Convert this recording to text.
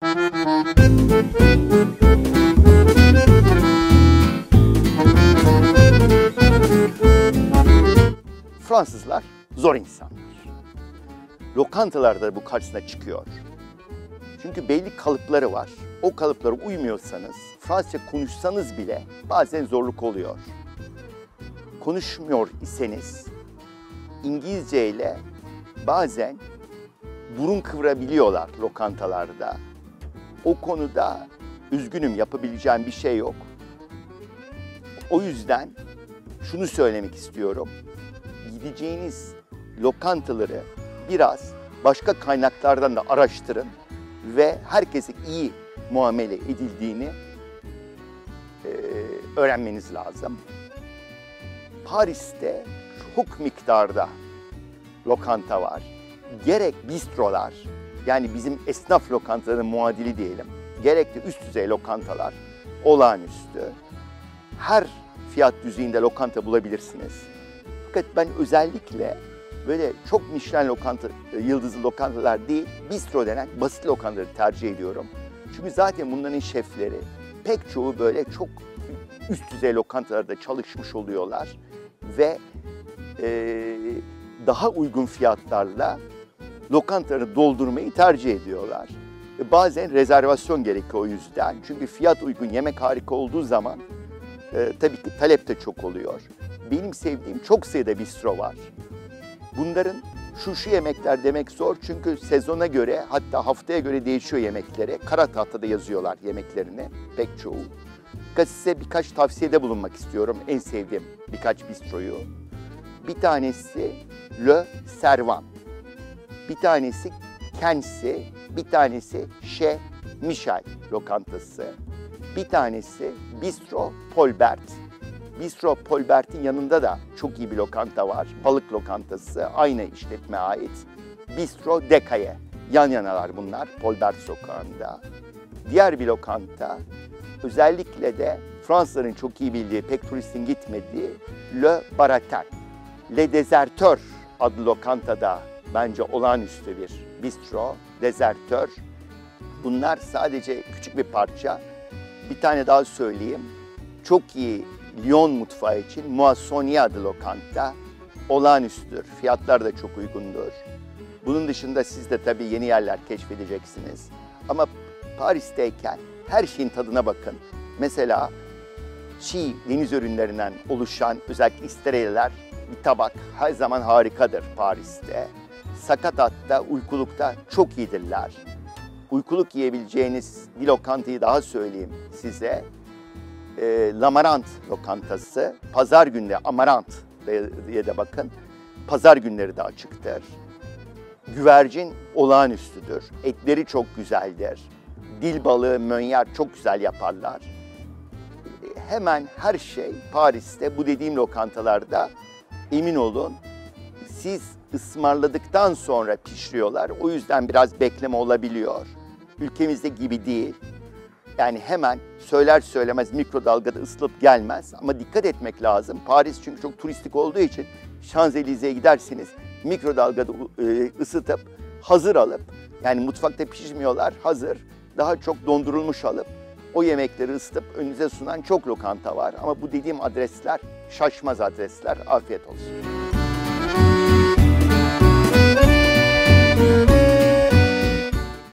Fransızlar zor insanlar. Lokantalarda bu karşısına çıkıyor. Çünkü belli kalıpları var. O kalıplara uymuyorsanız, Fransızca konuşsanız bile bazen zorluk oluyor. Konuşmuyor iseniz İngilizce ile bazen burun kıvırabiliyorlar lokantalarda. O konuda üzgünüm, yapabileceğim bir şey yok. O yüzden şunu söylemek istiyorum. Gideceğiniz lokantaları biraz başka kaynaklardan da araştırın ve herkese iyi muamele edildiğini öğrenmeniz lazım. Paris'te çok miktarda lokanta var. Gerek bistrolar, yani bizim esnaf lokantalarının muadili diyelim, gerek de üst düzey lokantalar olağanüstü. Her fiyat düzeyinde lokanta bulabilirsiniz. Fakat ben özellikle böyle çok Michelin lokanta, yıldızlı lokantalar değil, bistro denen basit lokantaları tercih ediyorum. Çünkü zaten bunların şefleri pek çoğu böyle çok üst düzey lokantalarda çalışmış oluyorlar ve daha uygun fiyatlarla lokantaları doldurmayı tercih ediyorlar. Bazen rezervasyon gerekiyor o yüzden. Çünkü fiyat uygun, yemek harika olduğu zaman tabii ki talep de çok oluyor. Benim sevdiğim çok sayıda bistro var. Bunların şu yemekler demek zor çünkü sezona göre, hatta haftaya göre değişiyor yemekleri. Kara tahtada yazıyorlar yemeklerini pek çoğu. Size birkaç tavsiyede bulunmak istiyorum, en sevdiğim birkaç bistroyu. Bir tanesi Le Servan, bir tanesi Kensi, bir tanesi Chez Michel lokantası, bir tanesi Bistro Paulbert. Bistro Paulbert'in yanında da çok iyi bir lokanta var, balık lokantası, aynı işletmeye ait. Bistro Dekaye, yan yanalar bunlar Paulbert sokağında. Diğer bir lokanta, özellikle de Fransızların çok iyi bildiği, pek turistin gitmediği Le Baratin. Le Deserteur adlı lokantada bence olağanüstü bir bistro, Deserteur. Bunlar sadece küçük bir parça. Bir tane daha söyleyeyim. Çok iyi Lyon mutfağı için Moissonnier adlı lokanta olağanüstüdür. Fiyatlar da çok uygundur. Bunun dışında siz de tabii yeni yerler keşfedeceksiniz. Ama Paris'teyken her şeyin tadına bakın. Mesela çiğ deniz ürünlerinden oluşan özellikle istiridyeler, bir tabak her zaman harikadır Paris'te. Sakatatta, uykulukta çok iyidirler. Uykuluk yiyebileceğiniz bir lokantayı daha söyleyeyim size. L'Amarante lokantası, pazar günleri Amarant diye de bakın, pazar günleri de açıktır. Güvercin olağanüstüdür, etleri çok güzeldir. Dil balığı, mönyer çok güzel yaparlar. Hemen her şey Paris'te bu dediğim lokantalarda, emin olun, siz ısmarladıktan sonra pişiriyorlar. O yüzden biraz bekleme olabiliyor. Ülkemizde gibi değil. Yani hemen söyler söylemez mikrodalgada ısıtıp gelmez. Ama dikkat etmek lazım. Paris çünkü çok turistik olduğu için Şanzelize'ye giderseniz mikrodalgada ısıtıp hazır alıp, yani mutfakta pişirmiyorlar, hazır, daha çok dondurulmuş alıp o yemekleri ısıtıp önünüze sunan çok lokanta var. Ama bu dediğim adresler şaşmaz adresler. Afiyet olsun.